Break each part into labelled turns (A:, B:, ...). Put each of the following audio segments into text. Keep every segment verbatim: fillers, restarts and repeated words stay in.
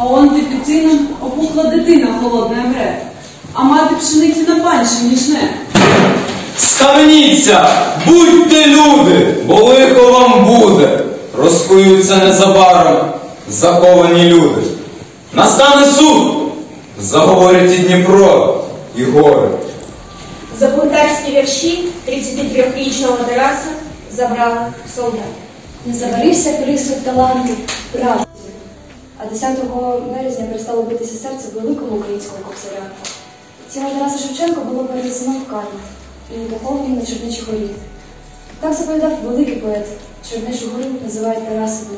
A: А он під цином опухла дитина холодна мре, а мати пшениці на панші ніжне.
B: Ставніться, будьте люди, бо лихо вам буде. Розкуються незабаром заковані люди. Настане суд, заговорять і Дніпро, і гори.
C: За бунтарські вірші тридцятитрьохрічного Тараса забрали солдат.
D: Не заварився присуд талантів праці, а десятого березня перестало битися серце великого українського кобзаря. Тіло Тараса Шевченка було перенесено в Канів і поховані на Чернечій горі. Так заповідав великий поет. Чернечу гору називають Тарасовою.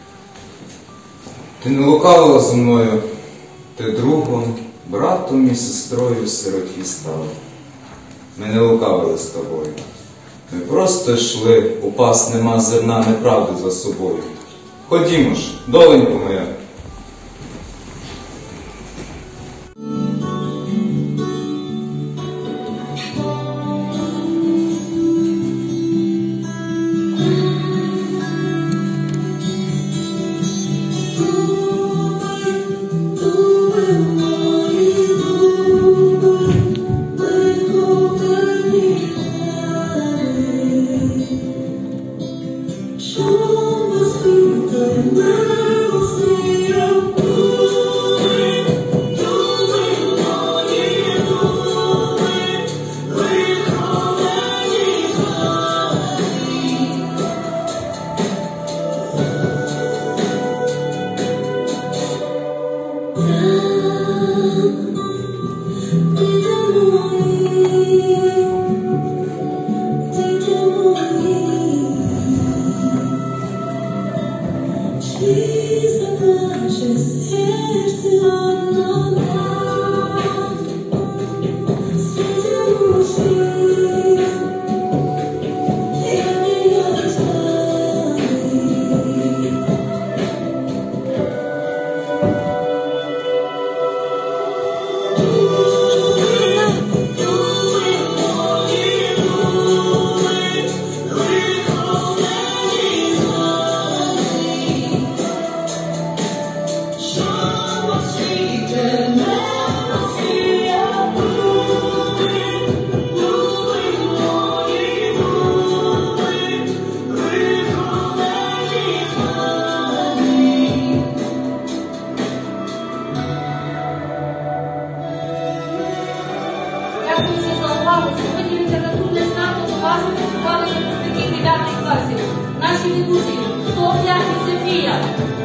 B: Ти не лукавила зі мною, ти другом, братом і сестрою в сироті стала. Ми не лукавили з тобою. Ми просто йшли, у пас нема зерна неправди за собою. Ходімо ж, доленько моя.
E: Сьогодні літературне знато поважно працювали на таких дев'ятих класів. Наші дідусі, Софія і Софія.